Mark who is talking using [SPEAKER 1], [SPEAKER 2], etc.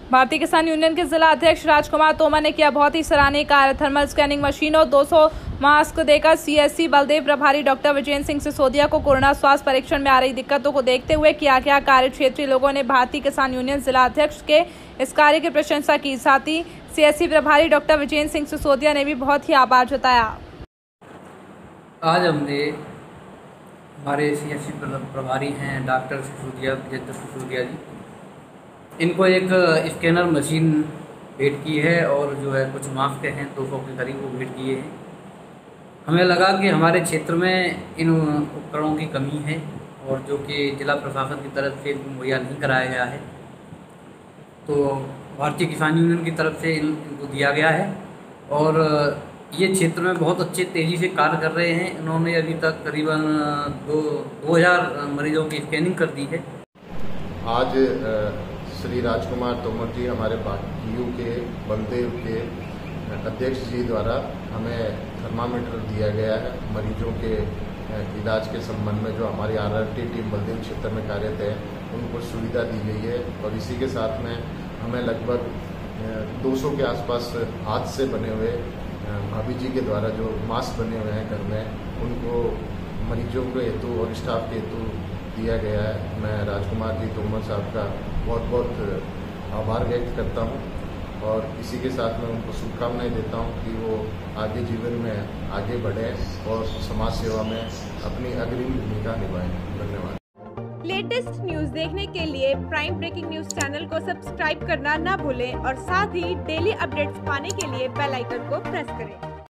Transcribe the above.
[SPEAKER 1] भारतीय किसान यूनियन के जिला अध्यक्ष राजकुमार तोमर ने किया बहुत ही सराहनीय कार्य। थर्मल स्कैनिंग मशीन और 200 मास्क देकर सीएससी बलदेव प्रभारी डॉक्टर विजेंद्र सिंह सिसोदिया को कोरोना स्वास्थ्य परीक्षण में आ रही दिक्कतों को देखते हुए किया गया कार्य। क्षेत्रीय लोगों ने भारतीय किसान यूनियन जिला अध्यक्ष के इस कार्य की प्रशंसा की। साथ ही सीएससी प्रभारी डॉक्टर विजेंद्र सिंह सिसोदिया ने भी बहुत ही आभार जताया।
[SPEAKER 2] आज हमने हमारे सीएससी प्रभारी हैं डॉक्टर सिसोदिया विजेंद्र सिसोदिया जी, इनको एक स्कैनर मशीन भेंट की है और जो है कुछ मास्क हैं 200 के करीब वो भेंट किए हैं। हमें लगा कि हमारे क्षेत्र में इन उपकरणों की कमी है और जो कि जिला प्रशासन की तरफ से मुहैया नहीं कराया गया है, तो भारतीय किसान यूनियन की तरफ से इनको दिया गया है और ये क्षेत्र में बहुत अच्छे तेज़ी से कार्य कर रहे हैं। इन्होंने अभी तक करीबन 2000 मरीजों की स्कैनिंग कर दी है।
[SPEAKER 3] आज श्री राजकुमार तोमर जी हमारे पार्टी के बलदेव के अध्यक्ष जी द्वारा हमें थर्मामीटर दिया गया है। मरीजों के इलाज के संबंध में जो हमारी आरआरटी टीम बलदेव क्षेत्र में कार्यरत है उनको सुविधा दी गई है और इसी के साथ में हमें लगभग 200 के आसपास हाथ से बने हुए भाभी जी के द्वारा जो मास्क बने हुए हैं घर में उनको मरीजों के हेतु और स्टाफ के हेतु दिया गया है। मैं राजकुमार जी तोमर साहब का बहुत बहुत आभार व्यक्त करता हूं और इसी के साथ मैं उनको शुभकामनाएं देता हूं कि वो आगे जीवन में आगे बढ़ें और समाज सेवा में अपनी अग्रणी भूमिका निभाएं। धन्यवाद।
[SPEAKER 4] लेटेस्ट न्यूज देखने के लिए प्राइम ब्रेकिंग न्यूज चैनल को सब्सक्राइब करना ना भूलें और साथ ही डेली अपडेट्स पाने के लिए बेल आइकन को प्रेस करें।